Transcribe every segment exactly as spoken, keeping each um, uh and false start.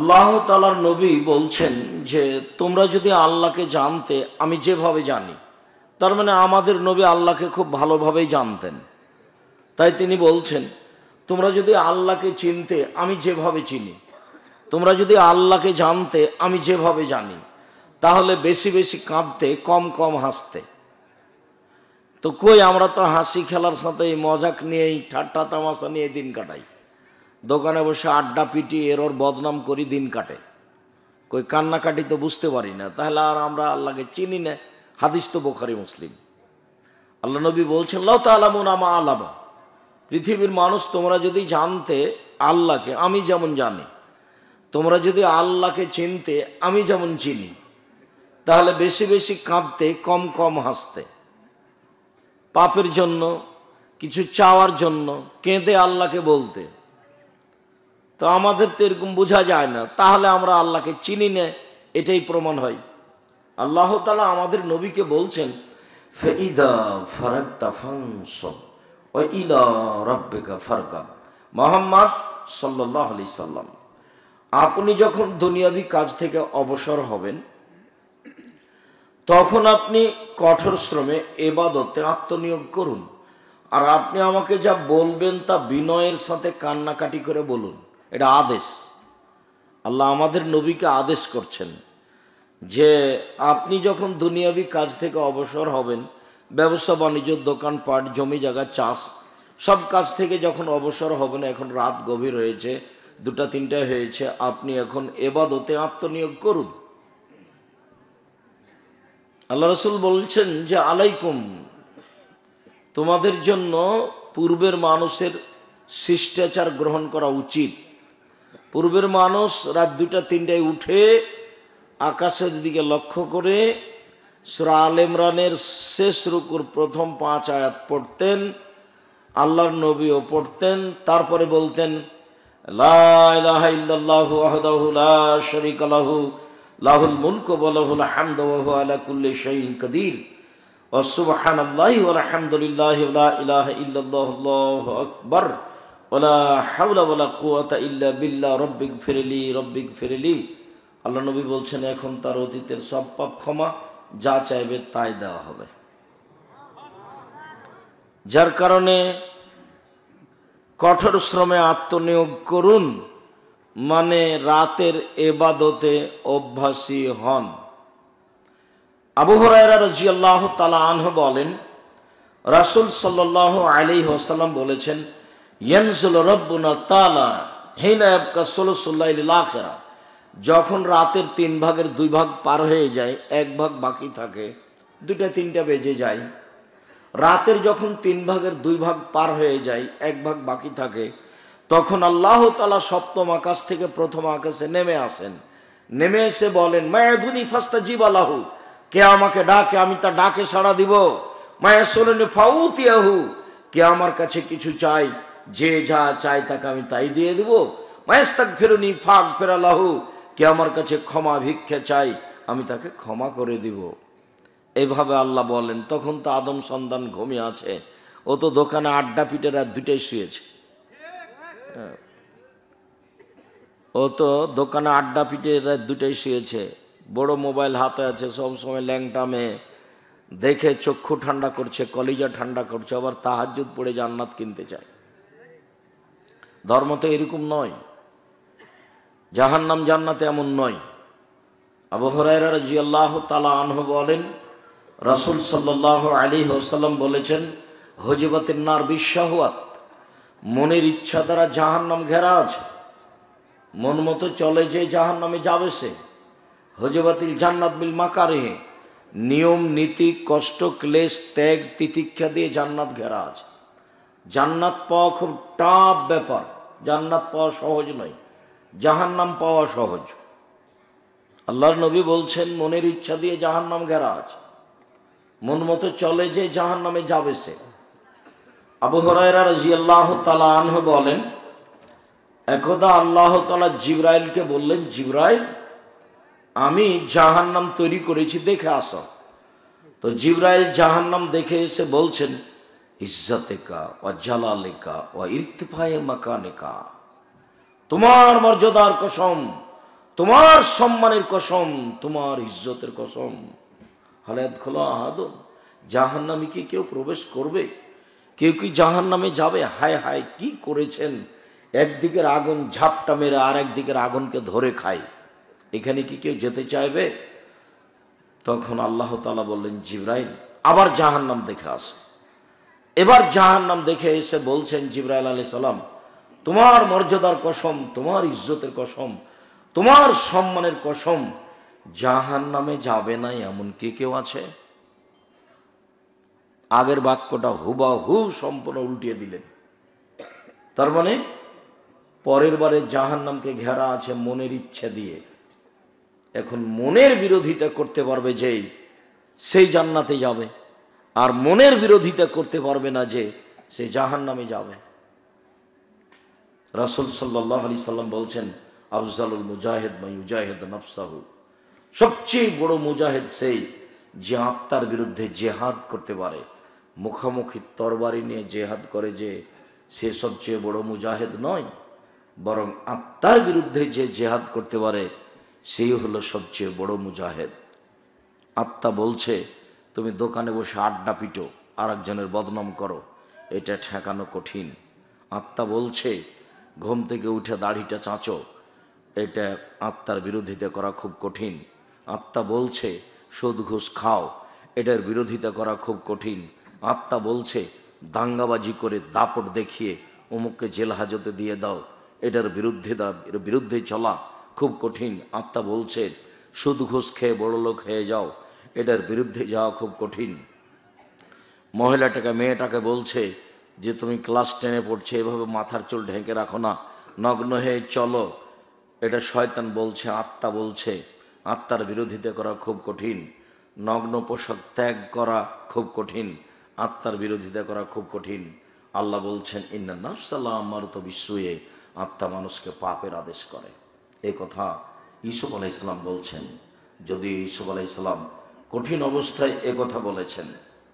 আল্লাহ তাআলার নবী বলছেন যে তোমরা যদি আল্লাহকে জানতে আমি যেভাবে জানি, তার মানে আমাদের নবী আল্লাহকে খুব ভালোভাবেই জানতেন। তাই তিনি বলছেন তোমরা যদি আল্লাহকে চিনতে আমি যেভাবে চিনি, তোমরা যদি আল্লাহকে জানতে আমি যেভাবে জানি, তাহলে বেশি বেশি কাঁদতে, কম কম হাসতে। তো কই, আমরা তো হাসি খেলার সাথে মজাক নিয়েই, ঠাট্টা তামাশা নিয়ে দিন কাটাই, দোকানে বসে আড্ডা পিটি এর ওর বদনাম করি দিন কাটে। কই কান্নাকাটি তো বুঝতে পারি না, তাহলে আর আমরা আল্লাহকে চিনি না। হাদিস তো বুখারী মুসলিম। আল্লাহ নবী বলছেন লাউ তাআলামুনা মা আ'লামু, পৃথিবীর মানুষ তোমরা যদি জানতে আল্লাহকে আমি যেমন জানি, তোমরা যদি আল্লাহকে চিনতে আমি যেমন চিনি, তাহলে বেশি বেশি কাঁদতে, কম কম হাসতে। পাপের জন্য, কিছু চাওয়ার জন্য কেঁদে আল্লাহকে বলতে। তো আমাদের তো এরকম বোঝা যায় না, তাহলে আমরা আল্লাহকে চিনি না, এটাই প্রমাণ হয়। আল্লাহ তাআলা আমাদের নবীকে বলছেন ফাইদা ফারাগতা ফানসব ওয়া ইলা রাব্বিকা ফারগাব। মুহাম্মদ সাল্লাল্লাহু আলাইহি সাল্লাম, আপনি যখন দুনিয়াবি কাজ থেকে অবসর হবেন, তখন আপনি কঠোর শ্রমে ইবাদতে আত্মনিয়োগ করুন। আর আপনি আমাকে যা বলবেন তা বিনয়ের সাথে কান্নাকাটি করে বলুন। এটা আদেশ। আল্লাহ আমাদের নবীকে আদেশ করছেন যে আপনি যখন দুনিয়াবি কাজ থেকে অবসর হবেন, ব্যবসা বাণিজ্য, দোকানপাট, জমি জায়গা, চাষ, সব কাজ থেকে যখন অবসর হবেন, এখন রাত গভীর হয়েছে, দুটা তিনটা হয়েছে, আপনি এখন ইবাদতে আত্মনিয়োগ করুন। আল্লাহ রাসূল বলছেন যে আলাইকুম, তোমাদের জন্য পূর্বের মানুষের শিষ্টাচার গ্রহণ করা উচিত। পূর্বের মানুষ রাত দুটা তিনটায় উঠে আকাশের দিকে লক্ষ্য করে সূরা আল ইমরানের শেষ রুকুর প্রথম পাঁচ আয়াত পড়তেন, আল্লাহর নবীও পড়তেন, তারপরে বলতেন লা ইলাহা ইল্লাল্লাহু ওয়াহদাহু লা শারীকা লাহু লাহুল মুলকু ওয়া লাহুল হামদু ওয়া হুয়া আলা কুল্লি শাইইন কাদির ওয়া সুবহানাল্লাহি ওয়া আলহামদুলিল্লাহি ওয়া লা ইলাহা ইল্লাল্লাহু আল্লাহু আকবার ওয়া লা হাওলা ওয়া লা কুওয়াতা ইল্লা বিল্লাহ রব্বিগফিরলি রব্বিগফিরলি। আল্লাহ নবী বলছেন এখন তার অতীতের সব পাপ ক্ষমা, যা চাইবে তাই দেওয়া হবে। যার কারণে কঠোর শ্রমে আত্মনিয়োগ করুন, মানে রাতের ইবাদতে অভ্যাসী হন। আবু হুরায়রা রাদিয়াল্লাহু তাআলা আনহু বলেন রাসূল সাল্লাল্লাহু আলাইহি ওয়াসাল্লাম বলেছেন ইয়ানজুলু রাব্বুনা তাআলা হিনা ইয়াবকা সুলুসুল লাইলিল আখিরা, যখন রাতের তিন ভাগের দুই ভাগ পার হয়ে যায়, এক ভাগ বাকি থাকে, দুটা তিনটা বেজে যায়, রাতের যখন তিন ভাগের দুই ভাগ পার হয়ে যায়, এক ভাগ বাকি থাকে, তখন আল্লাহ তাআলা সপ্তম আকাশ থেকে প্রথম আকাশে নেমে আসেন। নেমে এসে বলেন মায়াদুনি ফাস্তাজিবা লাহু, কে আমাকে ডাকে আমি তার ডাকে সাড়া দিব। মায়াসুলুনি ফাউতিয়াহু, কে আমার কাছে কিছু চাই, যে যা চায় তাকে আমি তাই দিয়ে দিব। মায়াস্তাগফিরুনি ফাগফিরা লাহু, কে আমার কাছে ক্ষমা ভিক্ষা চাই আমি তাকে ক্ষমা করে দিব। এইভাবে আল্লাহ বলেন। তখন তো আদম সন্তান ঘুমিয়ে আছে, ও তো দোকানে আড্ডা পিটে রাত দুটাই শুয়েছে। ও তো দোকানে আড্ডা পিটে রাত দুটাই শুয়েছে, বড় মোবাইল হাতে আছে, সবসময় ল্যাংটা মেয়ে দেখে চক্ষু ঠান্ডা করছে, কলিজা ঠান্ডা করছে, আবার তাহাজ্জুদ পড়ে জান্নাত কিনতে চায়। ধর্ম তো এরকম নয়, জাহান্নাম জান্নাতে এমন নয়। আবু হুরায়রা রাদিয়াল্লাহু তাআলা আনহু বলেন রাসূল সাল্লাল্লাহু আলাইহি ওয়াসাল্লাম বলেছেন হুজিবাতিন নার বিশাহওয়াত, মনের ইচ্ছা দ্বারা জাহান্নাম ঘেরা আছে, মন মতো চলে যে জাহান্নামে যাবে সে। হুজিবাতিল জান্নাত বিল মাকারিহ, নিয়ম নীতি কষ্ট ক্লেশ ত্যাগ তিতিক্ষা দিয়ে জান্নাত ঘেরা আছে। জান্নাত পাওয়া খুব টাফ ব্যাপার, জান্নাত পাওয়া সহজ নয়, জাহান্নাম পাওয়া সহজ। আল্লাহর নবী বলছেন মনের ইচ্ছা দিয়ে জাহান্নাম ঘেরা আছে, মন মতো চলে যে জাহান্নামে যাবে সে। আবু হুরায়রা রাদিয়াল্লাহু তাআলা আনহু বলেন একদা আল্লাহ তাআলা জিবরাইলকে বললেন, জিবরাইল আমি জাহান্নাম তৈরি করেছি, দেখে আসো। তো জিবরাইল জাহান্নাম দেখে এসে বলছেন ইজ্জতিকা ওয়া জালালিকা ওয়া ইরতিফায়ে মাকানিকা, তোমার মর্যাদার কসম, তোমার সম্মানের কসম, তোমার ইজ্জতের কসম, হালাত খোলা আহাদ, জাহান্নামে কি কেউ প্রবেশ করবে? কেউ কি জাহান্নামে যাবে? হায় হায়, কি করেছেন! একদিকের আগুন ঝাপটা মেরে আর একদিকের আগুনকে ধরে খায়, এখানে কি কেউ যেতে চাইবে? তখন আল্লাহ তাআলা বললেন, জিবরাইল আবার জাহান্নাম দেখে আসে। এবার জাহান্নাম দেখে এসে বলছেন জিবরাইল আলাইহিস সালাম, তোমার মর্যাদার কসম, তোমার ইজ্জতের কসম, তোমার সম্মানের কসম, জাহান্নামে যাবে না এমন কে কেউ আছে? আগের বাক্যটা হুবাহু সম্পূর্ণ উল্টিয়ে দিলেন। তার মানে পরের বারে জাহান্নামকে ঘেরা আছে মনের ইচ্ছা দিয়ে। এখন মনের বিরোধিতা করতে পারবে যে সেই জান্নাতে যাবে, আর মনের বিরোধিতা করতে পারবে না যে সে জাহান্নামে যাবে। রাসূল সাল্লাল্লাহু আলাইহি সাল্লাম বলছেন, আফজালুল মুজাহিদ মান ইউজাহিদ নাফসাহু, সবচেয়ে বড় মুজাহিদ সেই যে আত্মার বিরুদ্ধে জেহাদ করতে পারে। মুখোমুখি তরবারি নিয়ে জেহাদ করে যে সে সবচেয়ে বড় মুজাহিদ নয়, বরং আত্মার বিরুদ্ধে যে জেহাদ করতে পারে সেই হলো সবচেয়ে বড় মুজাহিদ। আত্মা বলছে তুমি দোকানে বসে আড্ডা পিটো, আর একজনের বদনাম করো, এটা ঠেকানো কঠিন। আত্মা বলছে ঘুম থেকে উঠে দাড়িটা চাঁচো, এটা আত্মার বিরোধিতা করা খুব কঠিন। আত্মা বলছে সুদ ঘুষ খাও, এটার বিরোধিতা করা খুব কঠিন। আত্মা বলছে দাঙ্গাবাজি করে দাপট দেখিয়ে অমুককে জেল হাজতে দিয়ে দাও, এটার বিরুদ্ধে এর বিরুদ্ধে চলা খুব কঠিন। আত্মা বলছে সুদ ঘুষ খেয়ে বড় লোক হয়ে যাও, এটার বিরুদ্ধে যাওয়া খুব কঠিন। মহিলাটাকে মেয়েটাকে বলছে যে তুমি ক্লাস টেনে পড়ছে, এভাবে মাথার চুল ঢেকে রাখো না, নগ্ন হয়ে চলো, এটা শয়তান বলছে। আত্মা বলছে আত্মার বিরোধিতা করা খুব কঠিন, নগ্ন পোশাক ত্যাগ করা খুব কঠিন, আত্মার বিরোধিতা করা খুব কঠিন। আল্লাহ বলছেন ইন্না নাফসা লাআমারাতু বিসসুই, আত্মা মানুষকে পাপের আদেশ করে। এই কথা ইউসুফ আলাইহিস সালাম বলছেন। যদি ইউসুফ আলাইহিস সালাম কঠিন অবস্থায় এ কথা বলেছেন,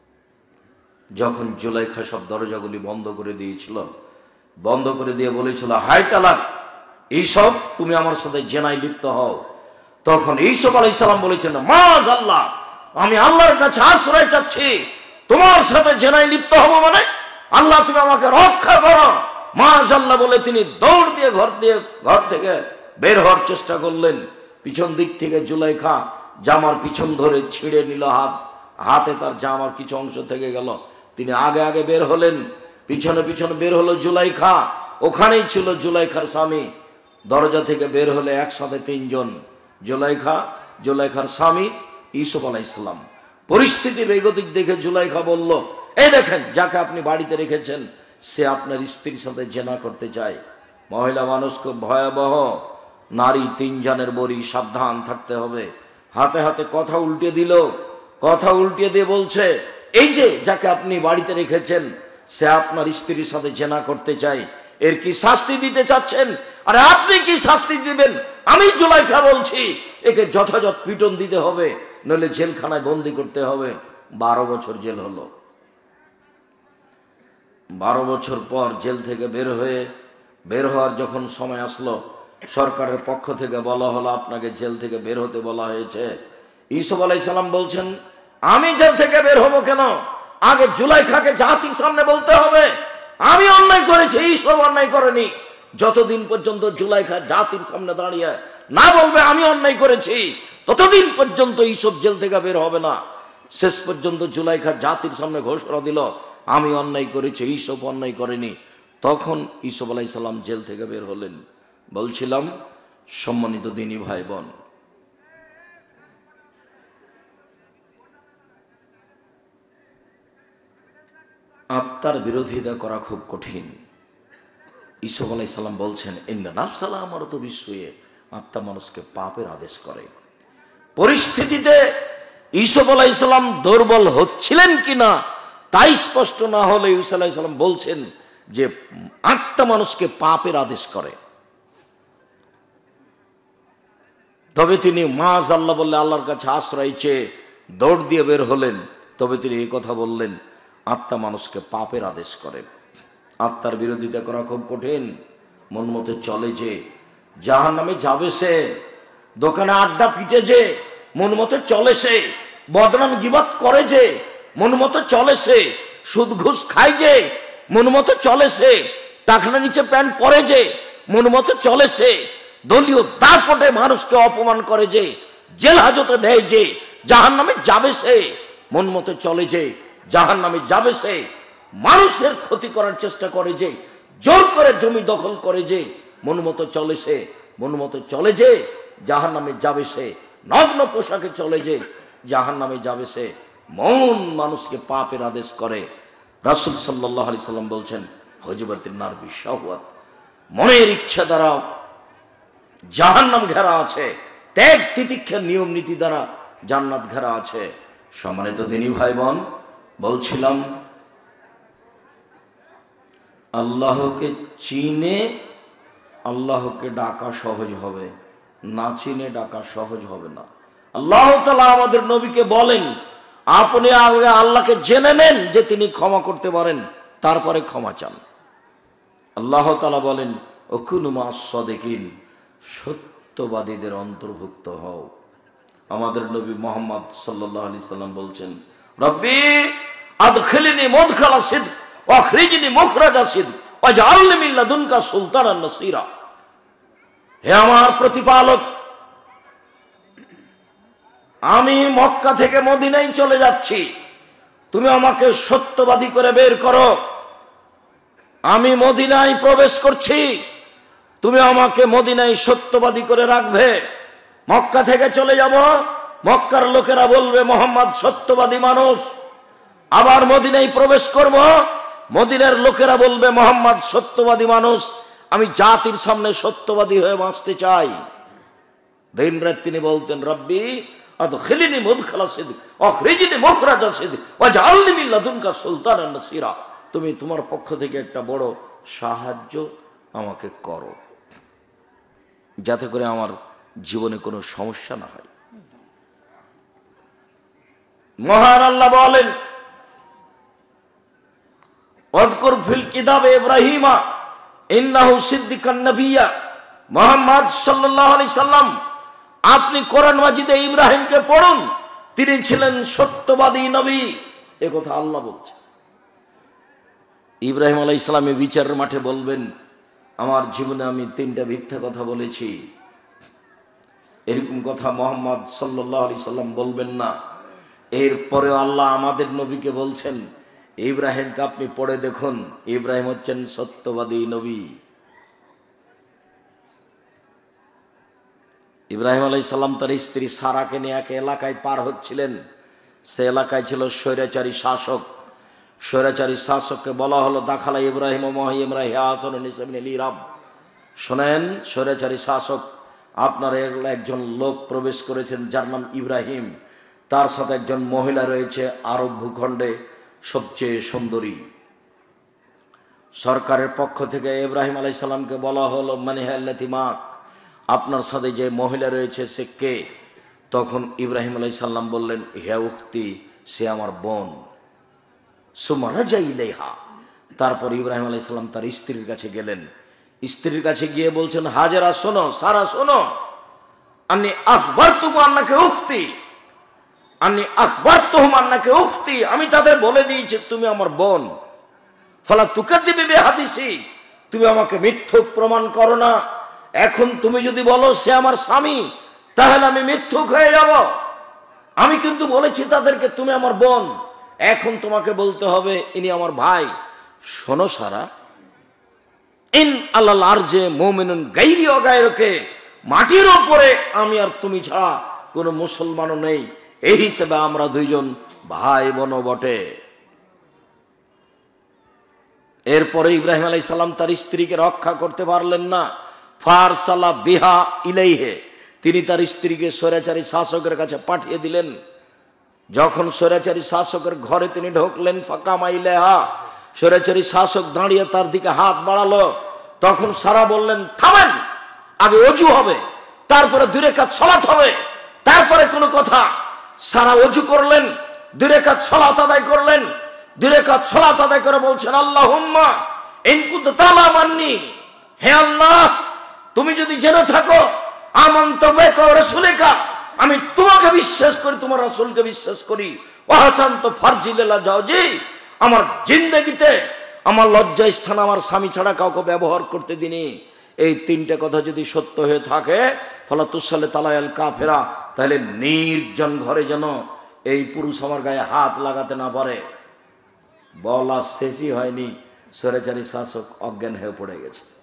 যখন জুলাইখা সব দরজাগুলি বন্ধ করে দিয়েছিল, বন্ধ করে দিয়ে বলেছিল হায় তালাক, এইসব তুমি আমার সাথে জেনায় লিপ্ত হও, তখন ইউসুফ আলাইহিস সালাম বলেছেন মাআযাল্লাহ, আমি আল্লাহর কাছে আশ্রয় চাচ্ছি, তোমার সাথে জেনায় লিপ্ত হব মানে আল্লাহ তুমি আমাকে রক্ষা করো। মাআযাল্লাহ বলে তিনি দৌড় দিয়ে ঘর দিয়ে ঘর থেকে বের হওয়ার চেষ্টা করলেন। পিছন দিক থেকে জুলাইখা জামার পিছন ধরে ছিঁড়ে নিল হাত, হাতে তার জামার কিছু অংশ থেকে গেল। তিনি আগে আগে বের হলেন, পিছনে পিছনে বের হলো জুলাইখা, ওখানেই ছিল জুলাইখার স্বামী। দরজা থেকে বের হলে একসাথে তিনজন, জুলাইখা, জুলাইখার স্বামী, ইউসুফ আলাইহিস সালাম। পরিস্থিতি বেগতিক দেখে জুলাইখা বলল, এই দেখেন যাকে আপনি বাড়িতে রেখেছেন সে আপনার স্ত্রীর সাথে জেনা করতে চায়। মহিলা মানুষ খুব ভয়াবহ, নারী তিনজনের বড়ি, সাবধান থাকতে হবে। হাতে হাতে কথা উল্টে দিল, কথা উল্টে দিয়ে বলছে এই যে যাকে আপনি বাড়িতে রেখেছেন সে আপনার স্ত্রীর সাথে জেনা করতে চায়, এর কি শাস্তি দিতে চাচ্ছেন? আরে আপনি কি শাস্তি দিবেন? আমি জুলাইখা বলছি একে যথাযথ পিটন দিতে হবে, নইলে জেলখানায় বন্দি করতে হবে। বারো বছর জেল হলো। বারো বছর পর জেল থেকে বের হয়ে বের হওয়ার যখন সময় আসলো, সরকারের পক্ষ থেকে বলা হলো আপনাকে জেল থেকে বের হতে বলা হয়েছে। ইউসুফ আলাইহিস সালাম বলছেন আমি জেল থেকে বের হব কেন? আগে জুলাইখাকে জাতির সামনে বলতে হবে আমি অন্যায় করেছি, ইউসুফ অন্যায় করেনি। যতদিন পর্যন্ত জুলাইখা জাতির সামনে দাঁড়িয়ে না বলবে আমি অন্যায় করেছি, ততদিন পর্যন্ত ইউসুফ জেল থেকে বের হবে না। শেষ পর্যন্ত জুলাইখা জাতির সামনে ঘোষণা দিল আমি অন্যায় করেছি, ইউসুফ অন্যায় করেনি। তখন ইউসুফ আলাইহিস সালাম জেল থেকে বের হলেন। বলছিলাম সম্মানিত দিনী ভাই বোন, আত্মার বিরোধিতা করা খুব কঠিন। ইউসুফ আলাইহিস সালাম বলছেন ইন্না নাফসা লাআমারাতু বিসসুই, আত্মা মানুষকে পাপের আদেশ করে। পরিস্থিতিতে ইউসুফ আলাইহিস সালাম দুর্বল হচ্ছিলেন কিনা তাই স্পষ্ট না হলে ইউসুফ আলাইহিস সালাম বলছেন যে আত্মা মানুষকে পাপের আদেশ করে। তবে তিনি মাআযাল্লাহ বললে আল্লাহর কাছে আশ্রয় চেয়ে দৌড় দিয়ে বের হলেন। তবে তিনি এই কথা বললেন আত্মা মানুষকে পাপের আদেশ করে। আত্মার বিরোধিতা করা খুব কঠিন। মন মতো চলে যে জাহান্নামে যাবে সে, দোকানে আড্ডা পিটে যে মন মতো চলে সে, বদনাম গিবত করে যে মন মতো চলে সে, সুদ ঘুষ খায় যে মন মতো চলে সে, টাকলা নিচে প্যান্ট পরে যে মন মতো চলে সে, দলীয় দাপটে মানুষকে অপমান করে যে, জেল হাজতে দেয় যে, জাহান নামে যাবে সে, মন মতো চলে যে জাহান নামে যাবে সে, মানুষের ক্ষতি করার চেষ্টা করে যে, জোর করে জমি দখল করে যে মন মতো চলে সে, মন মতো চলে যে জাহান নামে যাবে সে, নগ্ন পোশাকে চলে যে জাহান নামে যাবে সে, মন মানুষকে পাপের আদেশ করে। রাসূল সাল্লাল্লাহু আলাইহি সাল্লাম বলছেন হুজুবাতিন নার বিশাওয়াত, মনের ইচ্ছা দ্বারা জাহান্নাম ঘেরা আছে, ত্যাগ তিতিক্ষার নিয়ম নীতি দ্বারা জান্নাত ঘেরা আছে। সম্মানিত দিনী ভাই বোন, বলছিলাম আল্লাহকে চিনে আল্লাহকে ডাকা সহজ হবে, না চিনে ডাকা সহজ হবে না। আল্লাহ তাআলা আমাদের নবীকে বলেন আপনি আগে আল্লাহকে জেনে নেন যে তিনি ক্ষমা করতে পারেন, তারপরে ক্ষমা চান। আল্লাহ তাআলা বলেন ওকুনু মাস সাদিকিন, সত্যবাদীদের অন্তর্ভুক্ত হও। আমাদের নবী মুহাম্মদ সাল্লাল্লাহু আলাইহি সাল্লাম বলছেন রব্বি আদখিলনি মুদখালা সিদক ওয়া আখরিজনি মুখরাজা সিদক ওয়াজআলনি মিন লাদুনকা সুলতানান নাসীরা। হে আমার প্রতিপালক, আমি মক্কা থেকে মদিনায় চলে যাচ্ছি, তুমি আমাকে সত্যবাদী করে বের করো। আমি মদিনায় প্রবেশ করছি, তুমি আমাকে মদিনায় সত্যবাদী করে রাখবে। মক্কা থেকে চলে যাব, মক্কার লোকেরা বলবে মুহাম্মদ সত্যবাদী মানুষ। আবার মদিনায় প্রবেশ করব, মদিনার লোকেরা বলবে মুহাম্মদ সত্যবাদী মানুষ। আমি জাতির সামনে সত্যবাদী হয়ে বাঁচতে চাই। দিন রাত তিনি বলতেন রব্বি আদখিলনি মুদখালা সিদক ওয়া আখরিজনি মুখরাজা সিদক ওয়াজআলনি মিন লাদুনকা সুলতানান নাসীরা। তুমি তোমার পক্ষ থেকে একটা বড় সাহায্য আমাকে করো, যাতে করে আমার জীবনে কোনো সমস্যা না হয়। মহান আল্লাহ বলেন ওয়াযকুর ফিল কিতাবে ইব্রাহিমা ইন্নাহু সিদ্দিকান নাবিয়্যা। মুহাম্মদ সাল্লাল্লাহু আলাইহি সাল্লাম, আপনি কোরআন মাজিদে ইব্রাহিমকে পড়ুন, তিনি ছিলেন সত্যবাদী নবী। এ কথা আল্লাহ বলছে। ইব্রাহিম আলাইহিস সালাম বিচারের মাঠে বলবেন আমার জীবনে আমি তিনটা মিথ্যা কথা বলেছি, এরকম কথা মুহাম্মদ সাল্লাল্লাহু আলাইহি সাল্লাম বলবেন না। এরপরে আল্লাহ আমাদের নবীকে বলছেন ইব্রাহিমকে আপনি পড়ে দেখুন, ইব্রাহিম হচ্ছেন সত্যবাদী নবী। ইব্রাহিম আলাইহিস সালাম তার স্ত্রী সারাকে নিয়ে এক এলাকায় পার হচ্ছিলেন। সে এলাকায় ছিল স্বৈরাচারী শাসক। স্বৈরাচারী শাসককে বলা হলো দাখালা ইব্রাহিম মহিম রাহিয়াসন নিসামিনিরাব। শোনেন, স্বৈরাচারী শাসক, আপনার একজন লোক প্রবেশ করেছেন যার নাম ইব্রাহিম, তার সাথে একজন মহিলা রয়েছে আরব ভূখণ্ডে সবচেয়ে সুন্দরী। সরকারের পক্ষ থেকে ইব্রাহিম আলাইহিস সালামকে বলা হলো মানে হাল্লাতি মাক, আপনার সাথে যে মহিলা রয়েছে সে কে? তখন ইব্রাহিম আলাইহিস সালাম বললেন হে উখতি, সে আমার বোন। সুম্মা রাজা ইলাইহা। তারপর ইব্রাহিম আলাইহিস সালাম তার স্ত্রীর কাছে গেলেন। স্ত্রীর কাছে গিয়ে বলছেন হাজেরা শোনো, সারা শোনো, আন্নী আখবারতুকুম আন্নাকা উখতি, আন্নী আখবারতুহুম আন্নাকা উখতি, আমি তাদের বলে দিয়েছি তুমি আমার বোন। ফালা তুকাদ্দিবি বিহাদিসি, তুমি আমাকে মিথ্যুক প্রমাণ করো না। এখন তুমি যদি বলো সে আমার স্বামী, তাহলে আমি মিথ্যুক হয়ে যাব। আমি কিন্তু বলেছি তাদেরকে তুমি আমার বোন, এখন তোমাকে বলতে হবে ইনি আমার ভাই। শোনো সারা, ইন আলাল আরজে মুমিনুন গায়রি ওয়াগায়রুকে, মাটির উপরে আমি আর তুমি ছাড়া কোনো মুসলমানও নেই, এই হিসেবে আমরা দুইজন ভাই বোন বটে। এরপরে ইব্রাহিম আলাইহিস সালাম তার স্ত্রীকে রক্ষা করতে পারলেন না। ফারসালা বিহা ইলাইহে, তিনি তার স্ত্রীকে স্বৈরাচারী শাসকের কাছে পাঠিয়ে দিলেন। যখন স্বৈরাচারী শাসকের ঘরে তিনি ঢুকলেন, ফাকামা ইলাইহা, স্বৈরাচারী শাসক দাঁড়িয়ে তার দিকে হাত বাড়ালো। তখন সারা বললেন থামেন, আগে ওযু হবে, তারপরে দুই রাকাত সালাত হবে, তারপরে কোনো কথা। সারা ওযু করলেন, দুই রাকাত সালাত আদায় করলেন। দুই রাকাত সালাত আদায় করে বলছেন আল্লাহুম্মা ইন কুনতা তা'লামু আন্নী, হে আল্লাহ তুমি যদি জেনে থাকো আমানতু বিকা ওয়া রাসূলিকা, আমি তোমাকে বিশ্বাস করি, তোমার রাসূলকে বিশ্বাস করি। ওয়া হাসানতু ফারজি লিল্লাহ জাওজি, আমার জিন্দেগিতে আমার লজ্জা স্থান আমার স্বামী ছাড়া কাউকে ব্যবহার করতে দিনি। এই তিনটে কথা যদি সত্য হয়ে থাকে, ফালা তুসাল্লি তালায়াল কাফেরা, তাহলে নির্জন ঘরে যেন এই পুরুষ আমার গায়ে হাত লাগাতে না পারে। বলা শেষই হয়নি, স্বৈরাচারী শাসক অজ্ঞান হয়ে পড়ে গেছে।